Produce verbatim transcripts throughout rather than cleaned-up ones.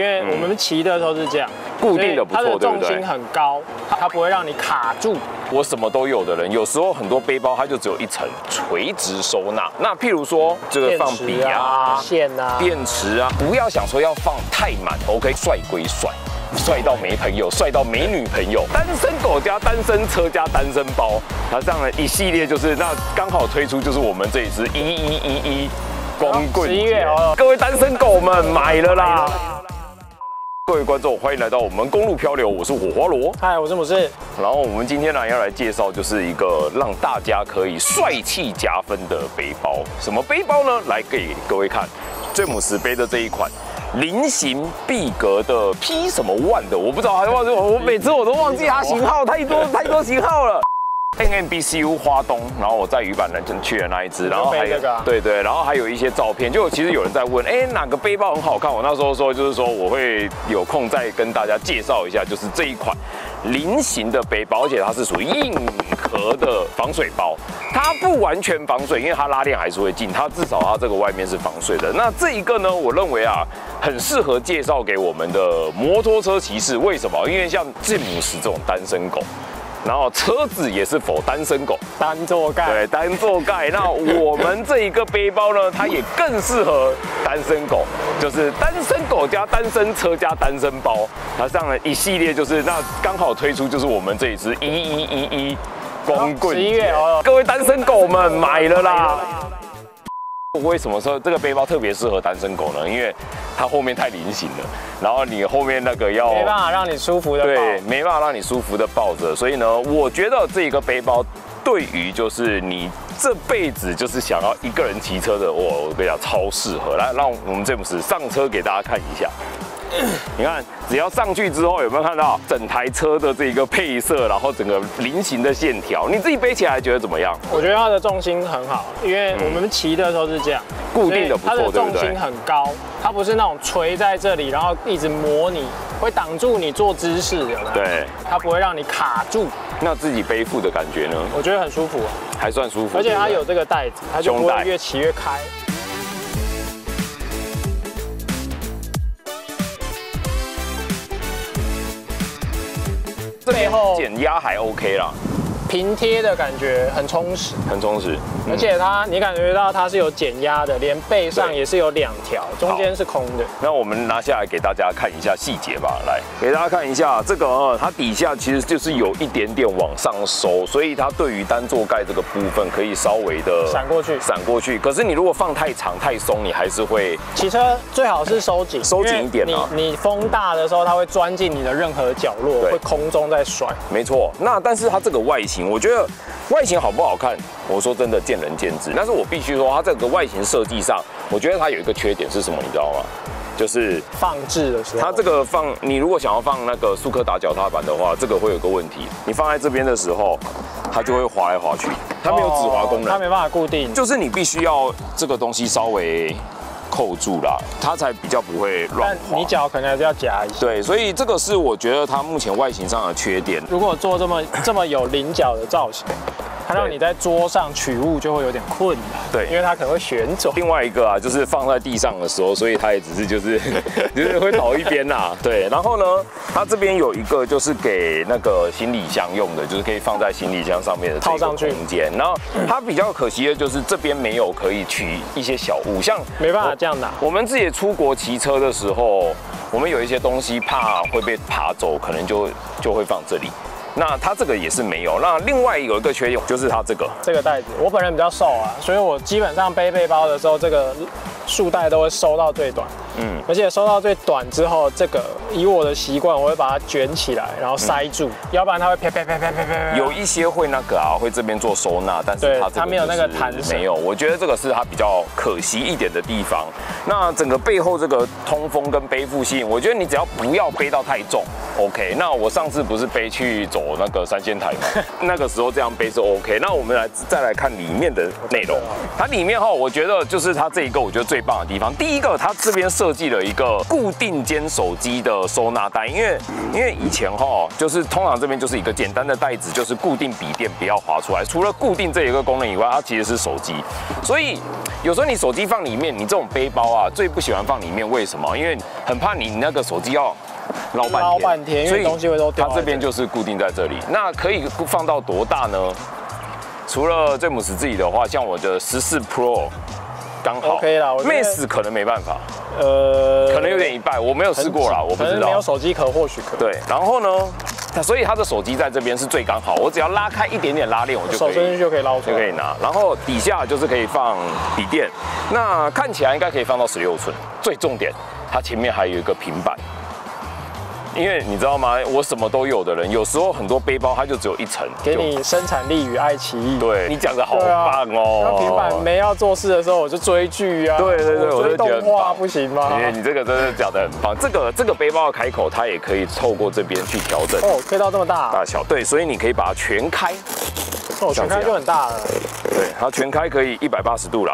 因为我们骑的时候是这样， 固定的不错，对不对？ 它的重心很高，它不会让你卡住。 我什么都有的人，有时候很多背包它就只有一层垂直收纳。那譬如说这个放笔啊、 线啊、 电池啊，不要想说要放太满 ，OK， 帅归帅。帅到没朋友，帅到没女朋友，单身狗加单身车加单身包，它这样的一系列就是那刚好推出就是我们这一支一一一一光棍节，十一月哦，各位单身狗们买了啦！各位观众，欢迎来到我们公路漂流，我是火花罗， 嗨，我是姆士。 然后我们今天呢要来介绍就是一个让大家可以帅气加分的背包，什么背包呢？来给各位看，詹姆斯背的这一款。菱形壁格的 P 什么万的，我不知道，我每次我都忘记它型号，太多太多型号了。N M B C U 花东，然后我在鱼板人去的那一只，然后还有对对，然后还有一些照片，就其实有人在问，哎，哪个背包很好看？我那时候说就是说我会有空再跟大家介绍一下，就是这一款菱形的背包，而且它是属于硬壳的防水包，它不完全防水，因为它拉链还是会进，它至少它这个外面是防水的。那这一个呢，我认为啊，很适合介绍给我们的摩托车骑士，为什么？因为像詹姆斯这种单身狗。然后车子也是否单身狗， 单座盖， 对，单座盖。那我们这一个背包呢，它也更适合单身狗，就是单身狗加单身车加单身包，它这样的一系列就是那刚好推出就是我们这一支一一一一光棍节，十一月哦，各位单身狗们买了啦。为什么说这个背包特别适合单身狗呢？因为它后面太菱形了，然后你后面那个要没办法让你舒服的抱， 对，没办法让你舒服的抱着，所以呢，我觉得这个背包对于就是你这辈子就是想要一个人骑车的，我我跟你讲超适合。来，让我们詹姆斯上车给大家看一下。你看，只要上去之后，有没有看到整台车的这个配色，然后整个菱形的线条？你自己背起来觉得怎么样？ 我觉得它的重心很好，因为我们骑的时候是这样， 固定的不错，对不对？ 它的重心很高，它不是那种垂在这里，然后一直磨你，会挡住你做姿势的。 对， 它不会让你卡住。 那自己背负的感觉呢？ 我觉得很舒服， 还算舒服， 而且它有这个带子，它就不会越骑越开。 背后减压还 OK 啦， 平贴的感觉很充实， 很充实， 而且它你感觉到它是有减压的，连背上也是有两条，中间是空的。 那我们拿下来给大家看一下细节吧，来给大家看一下这个，呃，它底下其实就是有一点点往上收，所以它对于单座盖这个部分可以稍微的闪过去， 闪过去。可是你如果放太长太松，你还是会骑车最好是收紧， 收紧一点啊。 你你风大的时候，它会钻进你的任何角落，会空中在甩。 没错，那但是它这个外形，我觉得外形好不好看，我说真的见仁见智。但是我必须说，它这个外形设计上，我觉得它有一个缺点是什么，你知道吗？就是放置的时候， 它这个放，你如果想要放那个速克达脚踏板的话，这个会有个问题，你放在这边的时候，它就会滑来滑去，它没有止滑功能， 它没办法固定， 就是你必须要这个东西稍微扣住啦，它才比较不会乱滑。 你脚可能还是要夹一下。 对，所以这个是我觉得它目前外形上的缺点。 如果做这么这么有菱角的造型，它让你在桌上取物就会有点困难。对，因为它可能会旋走。 另外一个啊，就是放在地上的时候，所以它也只是就是就是会倒一边啦。对，然后呢，它这边有一个就是给那个行李箱用的，就是可以放在行李箱上面的这个空间。然后它比较可惜的就是这边没有可以取一些小物，像没办法这样拿。 我们自己出国骑车的时候，我们有一些东西怕会被爬走，可能就就会放这里。那它这个也是没有。那另外有一个缺点就是它这个这个袋子，我本人比较瘦啊，所以我基本上背背包的时候，这个束带都会收到最短。嗯，而且收到最短之后，这个以我的习惯，我会把它卷起来，然后塞住，嗯、要不然它会啪啪啪啪啪啪。 有一些会那个啊，会这边做收纳，但是它这个、就是、 它没有那个弹绳， 没有。我觉得这个是它比较可惜一点的地方。那整个背后这个通风跟背负性，我觉得你只要不要背到太重 ，OK。那我上次不是背去走那个三仙台嘛，那个时候这样背是 OK。那我们来再来看里面的内容，它里面哈，我觉得就是它这一个我觉得最棒的地方。第一个，它这边设计了一个固定肩手机的收纳袋，因为因为以前哈，就是通常这边就是一个简单的袋子，就是固定笔电不要滑出来。除了固定这一个功能以外，它其实是手机，所以有时候你手机放里面，你这种背包啊，最不喜欢放里面，为什么？因为很怕你那个手机要捞半天， 捞半天，因为东西会都掉。 它这边就是固定在这里。那可以放到多大呢？除了詹姆斯自己的话，像我的十四 Pro 刚好 OK 啦 ，Max 可能没办法。 呃， 可能有点一半，我没有试过啦，我不知道。 没有手机壳或许可。 对，然后呢，所以它的手机在这边是最刚好，我只要拉开一点点拉链，我就可以手伸进去就可以捞出来， 就可以拿。然后底下就是可以放笔电，那看起来应该可以放到十六寸。最重点，它前面还有一个平板。因为你知道吗？我什么都有的人，有时候很多背包它就只有一层， 给你生产力与爱奇艺。 对你讲的好棒哦！ 那平板没要做事的时候，我就追剧啊。 对对对，我追动画不行吗？ 你你这个真的讲的很棒。这个这个背包的开口，它也可以透过这边去调整。 哦，可以到这么大大小。对，所以你可以把它全开。 哦，全开就很大了。 对，它全开可以一百八十度啦。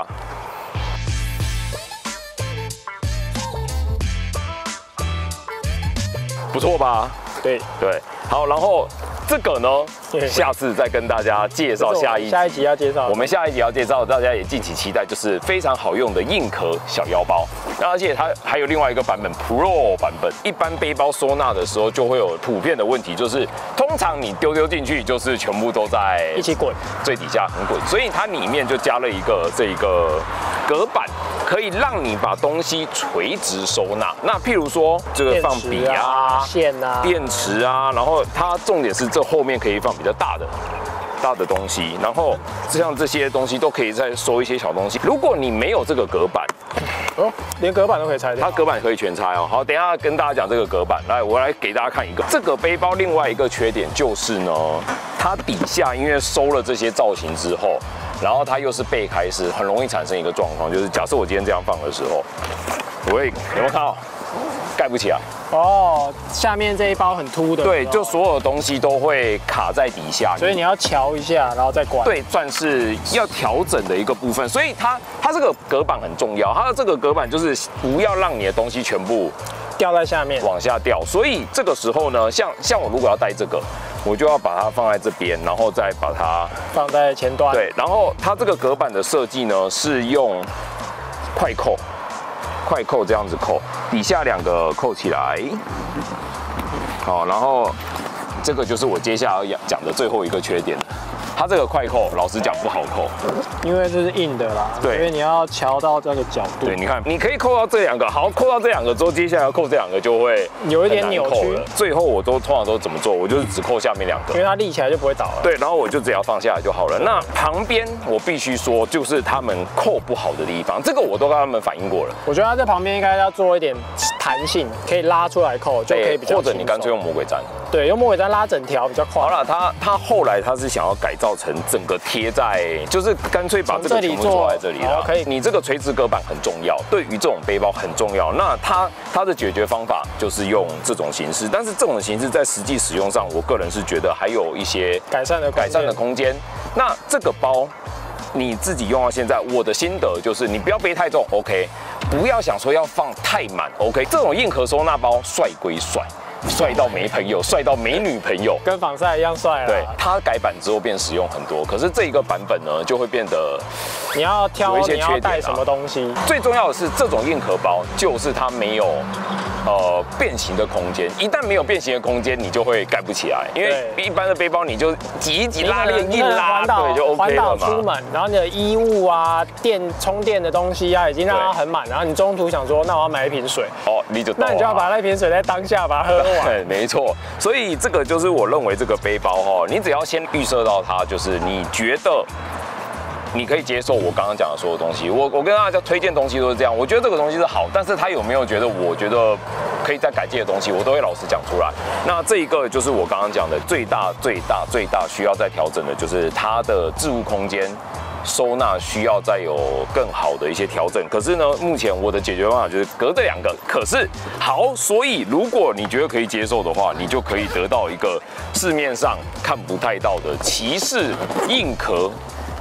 不错吧？ 对对，好，然后这个呢，下次再跟大家介绍下一集。 下一集要介绍， 我们下一集要介绍，大家也敬请期待，就是非常好用的硬壳小腰包。那而且它还有另外一个版本 Pro 版本，一般背包收纳的时候就会有普遍的问题，就是通常你丢丢进去就是全部都在一起滚， 最底下很滚，所以它里面就加了一个这一个隔板。可以让你把东西垂直收纳。那譬如说，这个放笔啊、 线啊、 电池啊，然后它重点是这后面可以放比较大的。大的东西，然后像这些东西都可以再收一些小东西。如果你没有这个隔板， 哦，连隔板都可以拆掉， 它隔板可以全拆哦。好，等一下跟大家讲这个隔板。来，我来给大家看一个这个背包，另外一个缺点就是呢，它底下因为收了这些造型之后，然后它又是背开式，很容易产生一个状况，就是假设我今天这样放的时候，我会有没有看到盖不起来？ 哦，下面这一包很凸的， 对，就所有东西都会卡在底下， 所以你要瞧一下，然后再关。 对，算是要调整的一个部分，所以它它这个隔板很重要，它的这个隔板就是不要让你的东西全部掉在下面， 往下掉。所以这个时候呢，像像我如果要带这个，我就要把它放在这边，然后再把它放在前端。 对，然后它这个隔板的设计呢是用快扣。快扣这样子扣，底下两个扣起来，好，然后这个就是我接下来要讲的最后一个缺点了。它这个快扣，老实讲不好扣， 因为这是硬的啦，对，因为你要调到这个角度。 对，你看，你可以扣到这两个，好，扣到这两个之后，接下来要扣这两个就会有一点扭曲了。 最后我都通常都怎么做？我就是只扣下面两个， 因为它立起来就不会倒了。 对，然后我就只要放下来就好了。那旁边我必须说，就是他们扣不好的地方，这个我都跟他们反映过了。 我觉得它在旁边应该要做一点弹性，可以拉出来扣，就可以比较。 或者你干脆用魔鬼毡。 对，用魔鬼毡拉整条比较快。 好了，他他后来他是想要改造成整个贴在，就是干脆把这个全部做在这里了。 可以， 你这个垂直隔板很重要，对于这种背包很重要。那它它的解决方法就是用这种形式，但是这种形式在实际使用上，我个人是觉得还有一些改善的改善的空间。那这个包你自己用到现在，我的心得就是你不要背太重 ，OK， 不要想说要放太满 ，OK。这种硬壳收纳包帅归帅。帅到没朋友，帅到没女朋友， 跟防晒一样帅啊！ 对，它改版之后变实用很多，可是这一个版本呢，就会变得你要挑有一些缺点、啊、 你要带什么东西。 最重要的是，这种硬壳包就是它没有呃变形的空间，一旦没有变形的空间，你就会盖不起来。因为一般的背包你就挤一挤拉链一拉，对，就 OK 了嘛。 环岛出门，然后你的衣物啊、电充电的东西啊，已经让它很满，然后你中途想说，那我要买一瓶水， 哦，你就那你就要把那瓶水在当下把它喝。 对，没错，所以这个就是我认为这个背包哈，你只要先预设到它，就是你觉得你可以接受我刚刚讲的所有东西。我我跟大家推荐东西都是这样，我觉得这个东西是好，但是他有没有觉得我觉得可以再改进的东西，我都会老实讲出来。那这一个就是我刚刚讲的最大最大最大需要再调整的，就是它的置物空间。收纳需要再有更好的一些调整，可是呢，目前我的解决方法就是隔这两个。可是好，所以如果你觉得可以接受的话，你就可以得到一个市面上看不太到的骑士硬壳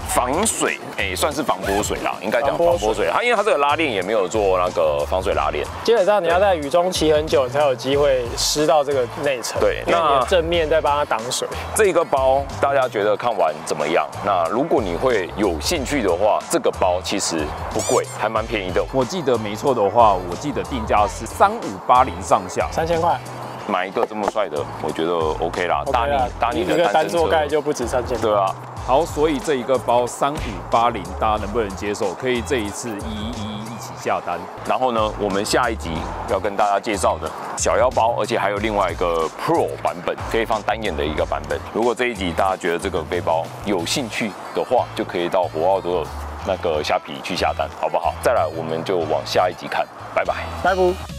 防水，哎，算是防泼水啦，应该讲防泼水。它因为它这个拉链也没有做那个防水拉链， 基本上你要在雨中骑很久，你才有机会湿到这个内层。 对， 因为你的正面在帮它挡水。 这个包大家觉得看完怎么样？那如果你会有兴趣的话，这个包其实不贵，还蛮便宜的。 我记得没错的话，我记得定价是三五八零上下， 三千块。 买一个这么帅的，我觉得 OK 啦， OK 搭你搭你的一个单车座盖就不止三千。 对啊。 好，所以这一个包三五八零，大家能不能接受？可以这一次一一一一起下单。 然后呢，我们下一集要跟大家介绍的小腰包，而且还有另外一个 Pro 版本，可以放单眼的一个版本。如果这一集大家觉得这个背包有兴趣的话，就可以到火奥的那个虾皮去下单，好不好？再来，我们就往下一集看，拜拜， 拜拜。